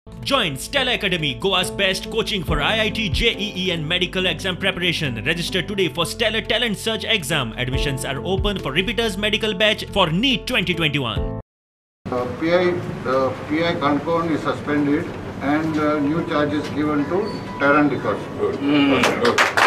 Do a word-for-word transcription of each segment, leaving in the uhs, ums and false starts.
Join Stella Academy, Goa's best coaching for I I T, J E E and medical exam preparation. Register today for Stellar Talent Search exam. Admissions are open for repeaters medical batch for NEET twenty twenty-one. Uh, P I uh, P I Concon is suspended and uh, new charges given to Terran Records. Mm.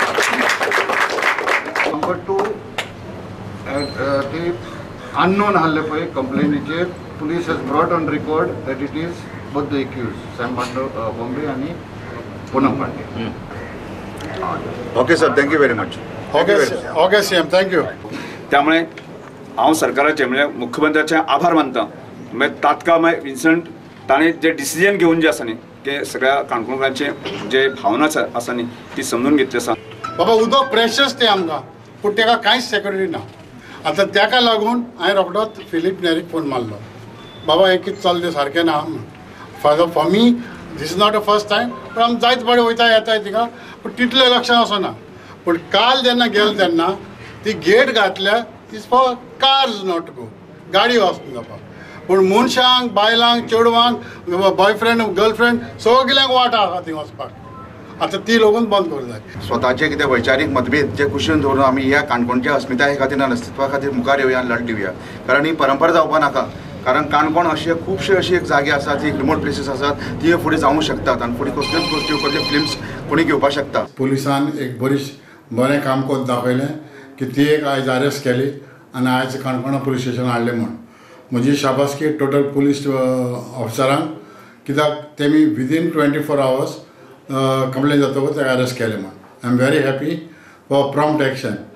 Number two, at uh, the unknown Hallepai complaint, police has brought on record that it is both the accused, Sam Bando, uh, Bombay and Poonam Pandey. Mm. Okay, sir. Thank you very much. Okay, okay, C M. Thank you. त्यामुळे हांव सरकाराचे म्हणजे मुख्यमंत्र्याचे आभार मानता. म्हणजे तात्काळ incident ताणें जे डिसिजन घेवन जे आसा न्ही ते सगळ्या काणकोणकारांचे जे भावना आसा न्ही ती समजून घेतली आसा. बाबा उदक प्रेशस ते आमकां पूण ताका कांयच सेक्युरिटी ना. आतां ताका लागून हांवें रोखडोच फिलीप नेरीक फोन मारलो. बाबा हें कितें चललें सारकें ना. For for me this is not a first time पूण आमी जायत बरें वयता येताय तिका पूण तितलें लक्षां वचना. पूण काल जेन्ना गेलो तेन्ना ती गेट घातल्या is for cars not go गाडी वचून जावपाक. पूण मनशांक बायलांक चेडवांक बॉयफ्रेंड गर्लफ्रेंड सगल्यांक वाट आसा थंय वचपाक. आतां ती लोगून बंद करूं जाय. स्वताचे कितें वैचारीक मतभेद जे कुशीन दवरून आमी ह्या काणकोणच्या अस्मिताये खातीर आनी अस्तित्वा खातीर मुखार येवया आनी लढ दिवया. कारण ही परंपरा जावपा नाका. कारण काणकोण अशे खुबशे अशी एक जागे आसात जी रिमोट प्लेसीस आसात ती फुडें जावंक शकतात आनी फुडें कसल्योच गोश्टी कसले फिल्म्स कोणी घेवपाक शकता. पुलिसान एक बरी बरें काम करून दाखयलें की ती एक आयज अरेस्ट केली आनी आयज काणकोणा पुलीस स्टेशन हाडलें म्हूण. म्हजी शाबासकी टोटल पुलीस ऑफिसरांक कित्याक तेमी within twenty four hours complain जातकच अरेस्ट केलें म्हूण. I am very happy for prompt action.